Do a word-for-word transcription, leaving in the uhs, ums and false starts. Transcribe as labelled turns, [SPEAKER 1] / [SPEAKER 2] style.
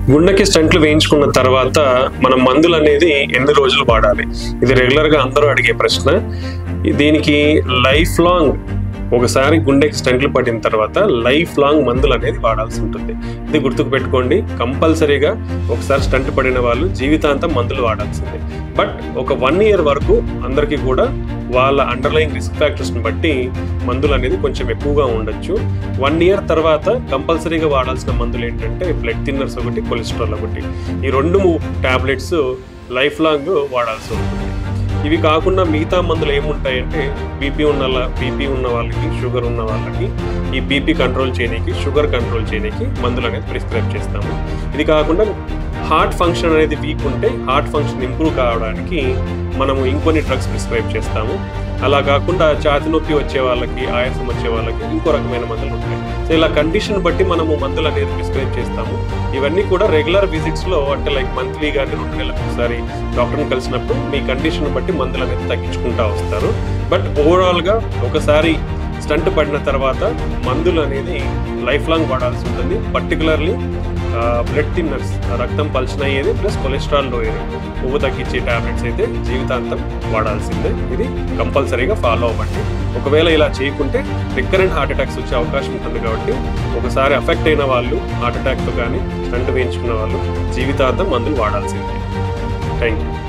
[SPEAKER 1] గుండెకి స్టంట్లు వేయించుకున్న తర్వాత మనం మందులు అనేది ఎన్ని రోజులు వాడాలి? ఇది రెగ్యులర్గా అందరూ అడిగే ప్రశ్న. దీనికి లైఫ్ లాంగ్, ఒకసారి గుండెకి స్టంట్లు పడిన తర్వాత లైఫ్ లాంగ్ మందులు అనేది వాడాల్సి ఉంటుంది. ఇది గుర్తుకు పెట్టుకోండి. కంపల్సరీగా ఒకసారి స్టంట్ పడిన వాళ్ళు జీవితాంతం మందులు వాడాల్సిందే. బట్ ఒక వన్ ఇయర్ వరకు అందరికీ కూడా వాళ్ళ అండర్లైన్ రిస్క్ ఫ్యాక్టర్స్ని బట్టి మందులు అనేది కొంచెం ఎక్కువగా ఉండొచ్చు. వన్ ఇయర్ తర్వాత కంపల్సరీగా వాడాల్సిన మందులు ఏంటంటే బ్లడ్ థిన్నర్స్ ఒకటి, కొలెస్ట్రాల్ ఒకటి. ఈ రెండు టాబ్లెట్స్ లైఫ్ లాంగ్ వాడాల్సి ఉంటుంది. ఇవి కాకుండా మిగతా మందులు ఏముంటాయంటే బీపీ ఉన్న బీపీ ఉన్న వాళ్ళకి, షుగర్ ఉన్న వాళ్ళకి ఈ బీపీ కంట్రోల్ చేయడానికి, షుగర్ కంట్రోల్ చేయడానికి మందులు అనేది ప్రిస్క్రైబ్ చేస్తాము. ఇది కాకుండా హార్ట్ ఫంక్షన్ అనేది వీక్ ఉంటే హార్ట్ ఫంక్షన్ ఇంప్రూవ్ కావడానికి మనము ఇంకొన్ని డ్రగ్స్ ప్రిస్క్రైబ్ చేస్తాము. అలా కాకుండా ఛాతీ నొప్పి వచ్చే వాళ్ళకి, ఆయాసం వచ్చే వాళ్ళకి ఇంకో రకమైన మందులు ఉంటాయి. సో ఇలా కండిషన్ బట్టి మనము మందులు అనేది ప్రిస్క్రైబ్ చేస్తాము. ఇవన్నీ కూడా రెగ్యులర్ విజిట్స్లో, అంటే లైక్ మంత్లీ కానీ రెండు నెలలకు ఒకసారి డాక్టర్ని కలిసినప్పుడు మీ కండిషన్ బట్టి మందులు అనేది తగ్గించుకుంటూ వస్తారు. బట్ ఓవరాల్గా ఒకసారి స్టంట్ పడిన తర్వాత మందులు అనేది లైఫ్ లాంగ్ వాడాల్సి ఉంటుంది. పర్టికులర్లీ బ్లడ్ థిన్నర్స్, రక్తం పల్చన అయ్యేది, ప్లస్ కొలెస్ట్రాల్ లోయర్, కొవ్వు తగ్గించే టాబ్లెట్స్ అయితే జీవితాంతం వాడాల్సిందే. ఇది కంపల్సరీగా ఫాలో అవ్వండి. ఒకవేళ ఇలా చేయకుంటే రికరెంట్ హార్ట్ అటాక్స్ వచ్చే అవకాశం ఉంటుంది. కాబట్టి ఒకసారి అఫెక్ట్ అయిన వాళ్ళు, హార్ట్ అటాక్తో కానీ స్టంట్ వేయించుకున్న వాళ్ళు జీవితాంతం మందులు వాడాల్సిందే. Thank you.